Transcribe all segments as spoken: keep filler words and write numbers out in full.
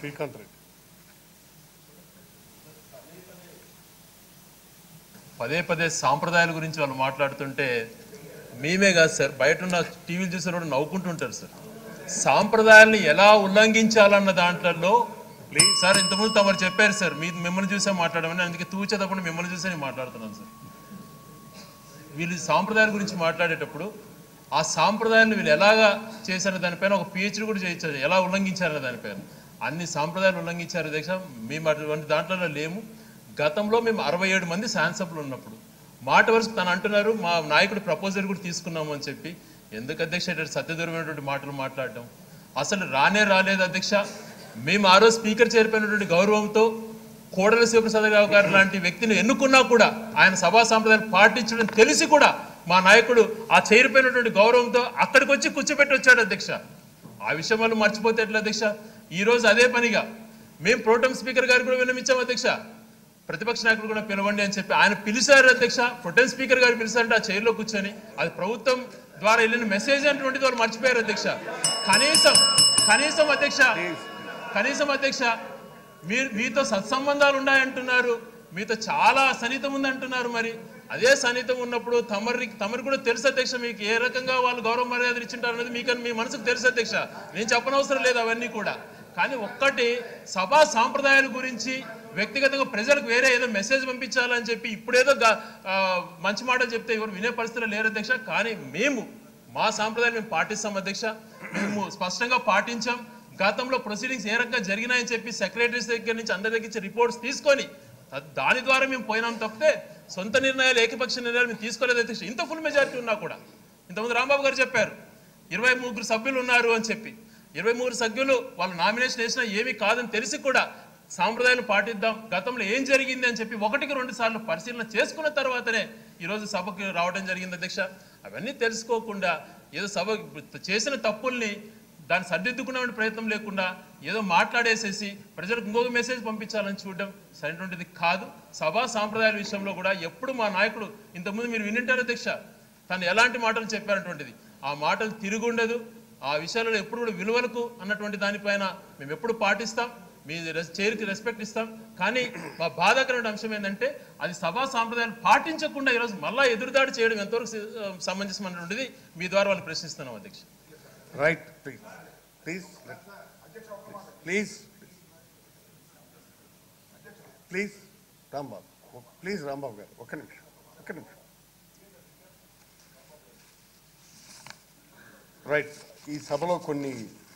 శ్రీకాంత్ రెడ్డి. పదే పదే సాంప్రదాయాల గురించి వాళ్ళు మాట్లాడుతుంటే మేమే కాదు సార్, బయట ఉన్న టీవీలు చూసిన కూడా నవ్వుకుంటుంటారు సార్. సాంప్రదాయాల్ని ఎలా ఉల్లంఘించాలన్న దాంట్లో ప్లీజ్ సార్, ఇంతకుముందు తమరు చెప్పారు సార్, మీ మిమ్మల్ని చూసే మాట్లాడమని, అందుకే తూచేటప్పుడు మిమ్మల్ని చూసే నేను మాట్లాడుతున్నాను సార్. వీళ్ళు సాంప్రదాయాల గురించి మాట్లాడేటప్పుడు ఆ సాంప్రదాయాన్ని వీళ్ళు ఎలాగా చేశారో దానిపైన ఒక పిహెచ్డీ కూడా చేయించారు, ఎలా ఉల్లంఘించారనే దానిపైన. అన్ని సాంప్రదాయాలు ఉల్లంఘించారు అధ్యక్ష, మేము అటువంటి దాంట్లో లేము. గతంలో మేము అరవై ఏడు మంది శాసనసభ్యులు ఉన్నప్పుడు మాట వరుస తను అంటున్నారు మా నాయకుడు ప్రపోజల్ కూడా తీసుకున్నాము అని చెప్పి. ఎందుకు అధ్యక్ష ఇటు సత్యదూరమైనటువంటి మాటలు మాట్లాడటం? అసలు రానే రాలేదు అధ్యక్ష. మేము ఆ రోజు స్పీకర్ చేరిపోయినటువంటి గౌరవంతో కోడల శివప్రసాద్ రావు గారు లాంటి వ్యక్తిని ఎన్నుకున్నా కూడా ఆయన సభా సాంప్రదాయాలు పాటించడం తెలిసి కూడా మా నాయకుడు ఆ చేరిపోయినటువంటి గౌరవంతో అక్కడికి వచ్చి కూర్చోబెట్టి వచ్చాడు అధ్యక్ష. ఆ విషయం వాళ్ళు మర్చిపోతే ఎట్లా అధ్యక్ష? ఈరోజు అదే పనిగా మేము ప్రోటెం స్పీకర్ గారు కూడా విన్నమించాం అధ్యక్ష, ప్రతిపక్ష నాయకుడు కూడా పిలవండి అని చెప్పి. ఆయన పిలిచారు అధ్యక్ష, ప్రొటెం స్పీకర్ గారు పిలిచారంటే ఆ చైర్లో కూర్చొని అది ప్రభుత్వం ద్వారా వెళ్ళిన మెసేజ్ అటువంటిది వాళ్ళు మర్చిపోయారు అధ్యక్ష. కనీసం కనీసం అధ్యక్ష కనీసం అధ్యక్ష మీరు మీతో సత్సంబంధాలు ఉన్నాయంటున్నారు, మీతో చాలా సన్నిహితం ఉందంటున్నారు. మరి అదే సన్నిహితం ఉన్నప్పుడు తమరి తమరు కూడా తెలుసు అధ్యక్ష మీకు ఏ రకంగా వాళ్ళు గౌరవ మర్యాదలు ఇచ్చింటారు అనేది మీకు మీ మనసుకు తెలుసు అధ్యక్ష, నేను చెప్పనవసరం లేదు అవన్నీ కూడా. కానీ ఒక్కటి సభా సాంప్రదాయాల గురించి వ్యక్తిగతంగా ప్రజలకు వేరే ఏదో మెసేజ్ పంపించాలని చెప్పి ఇప్పుడేదో మంచి మాటలు చెప్తే ఎవరు వినే పరిస్థితులు లేరు అధ్యక్ష. కానీ మేము మా సాంప్రదాయాలు మేము పాటిస్తాం అధ్యక్ష, మేము స్పష్టంగా పాటించాం. గతంలో ప్రొసీడింగ్స్ ఏ రకంగా జరిగినాయని చెప్పి సెక్రటరీస్ దగ్గర నుంచి అందరి దగ్గర నుంచి రిపోర్ట్స్ తీసుకొని దాని ద్వారా మేము పోయినాం తప్పితే సొంత నిర్ణయాలు ఏకపక్ష నిర్ణయాలు మేము తీసుకోలేదు అధ్యక్ష. ఇంత ఫుల్ మెజారిటీ ఉన్నా కూడా ఇంతకుముందు రాంబాబు గారు చెప్పారు ఇరవై ముగ్గురు సభ్యులు ఉన్నారు అని చెప్పి. ఇరవై మూడు సభ్యులు వాళ్ళు నామినేషన్ వేసినా ఏమీ కాదని తెలిసి కూడా సాంప్రదాయాలు పాటిద్దాం, గతంలో ఏం జరిగింది అని చెప్పి ఒకటికి రెండు సార్లు పరిశీలన చేసుకున్న తర్వాతనే ఈరోజు సభకు రావడం జరిగింది అధ్యక్ష. అవన్నీ తెలుసుకోకుండా ఏదో సభ చేసిన తప్పుల్ని దాన్ని సరిదిద్దుకునే ప్రయత్నం లేకుండా ఏదో మాట్లాడేసేసి ప్రజలకు ఇంకొక మెసేజ్ పంపించాలని చూడడం సరైనటువంటిది కాదు. సభా సాంప్రదాయాల విషయంలో కూడా ఎప్పుడు మా నాయకుడు ఇంతకుముందు మీరు వినింటారు అధ్యక్ష, తను ఎలాంటి మాటలు చెప్పారటువంటిది ఆ మాటలు తిరుగుండదు. ఆ విషయాలలో ఎప్పుడు కూడా విలువలకు అన్నటువంటి దానిపైన మేము ఎప్పుడు పాటిస్తాం, మీ చైర్కి రెస్పెక్ట్ ఇస్తాం. కానీ మా బాధాకరమైన అంశం ఏంటంటే అది సభా సాంప్రదాయాలు పాటించకుండా ఈరోజు మళ్ళా ఎదురుదాడి చేయడం ఎంతవరకు సమంజసం అన్నటువంటిది మీ ద్వారా వాళ్ళు ప్రశ్నిస్తున్నాం అధ్యక్ష. Right, please please please please Rambabu please Rambabu garu ఒక్క నిమిషం ఒక్క నిమిషం రైట్. ఈ సభలో కొన్ని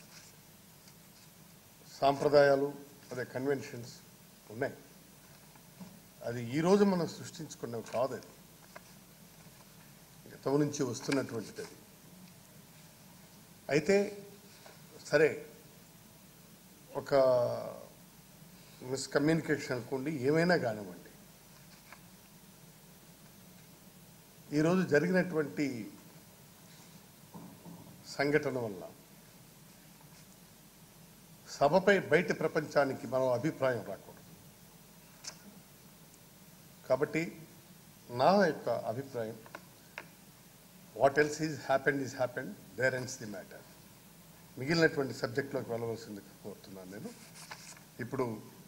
సాంప్రదాయాలు అదే కన్వెన్షన్స్ ఉన్నాయి, అది ఈరోజు మనం సృష్టించుకున్నవి కాదు, అది గతం నుంచి వస్తున్నటువంటిది. అది అయితే సరే ఒక మిస్కమ్యూనికేషన్ అనుకోండి, ఏమైనా కానివ్వండి, ఈరోజు జరిగినటువంటి సంఘటన వల్ల సభపై బయట ప్రపంచానికి మనం అభిప్రాయం రాకూడదు. కాబట్టి నా యొక్క అభిప్రాయం what else is happened is happened, there ends the matter. మిగిలినటువంటి సబ్జెక్టులోకి వెళ్ళవలసింది కోరుతున్నాను నేను. ఇప్పుడు